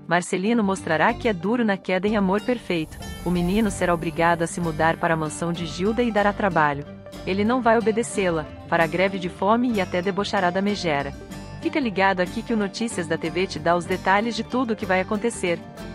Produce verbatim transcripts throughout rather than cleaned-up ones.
Marcelino mostrará que é duro na queda em Amor Perfeito. O menino será obrigado a se mudar para a mansão de Gilda e dará trabalho. Ele não vai obedecê-la, fará greve de fome e até debochará da megera. Fica ligado aqui que o Notícias da T V te dá os detalhes de tudo o que vai acontecer.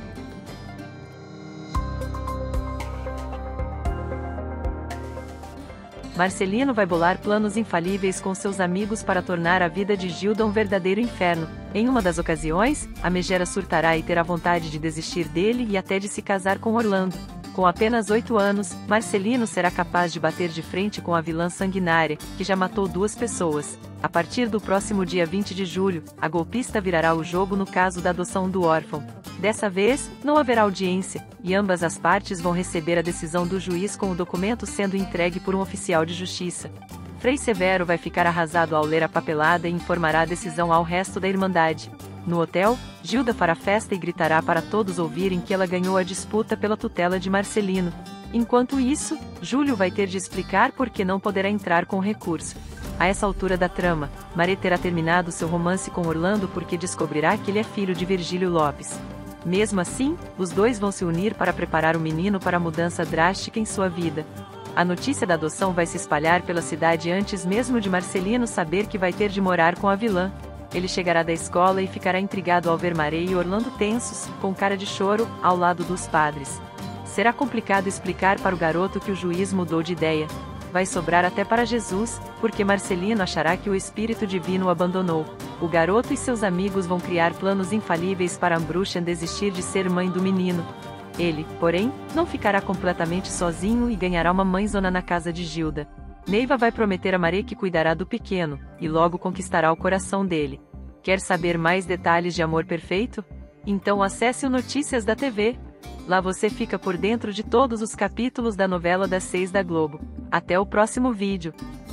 Marcelino vai bolar planos infalíveis com seus amigos para tornar a vida de Gilda um verdadeiro inferno. Em uma das ocasiões, a megera surtará e terá vontade de desistir dele e até de se casar com Orlando. Com apenas oito anos, Marcelino será capaz de bater de frente com a vilã sanguinária, que já matou duas pessoas. A partir do próximo dia vinte de julho, a golpista virará o jogo no caso da adoção do órfão. Dessa vez, não haverá audiência, e ambas as partes vão receber a decisão do juiz com o documento sendo entregue por um oficial de justiça. Frei Severo vai ficar arrasado ao ler a papelada e informará a decisão ao resto da Irmandade. No hotel, Gilda fará festa e gritará para todos ouvirem que ela ganhou a disputa pela tutela de Marcelino. Enquanto isso, Júlio vai ter de explicar por que não poderá entrar com recurso. A essa altura da trama, Maré terá terminado seu romance com Orlando porque descobrirá que ele é filho de Virgílio Lopes. Mesmo assim, os dois vão se unir para preparar o menino para a mudança drástica em sua vida. A notícia da adoção vai se espalhar pela cidade antes mesmo de Marcelino saber que vai ter de morar com a vilã. Ele chegará da escola e ficará intrigado ao ver Maré e Orlando tensos, com cara de choro, ao lado dos padres. Será complicado explicar para o garoto que o juiz mudou de ideia. Vai sobrar até para Jesus, porque Marcelino achará que o Espírito Divino o abandonou. O garoto e seus amigos vão criar planos infalíveis para Ambruchen desistir de ser mãe do menino. Ele, porém, não ficará completamente sozinho e ganhará uma mãezona na casa de Gilda. Neiva vai prometer a Maré que cuidará do pequeno, e logo conquistará o coração dele. Quer saber mais detalhes de Amor Perfeito? Então acesse o Notícias da T V. Lá você fica por dentro de todos os capítulos da novela das seis da Globo. Até o próximo vídeo.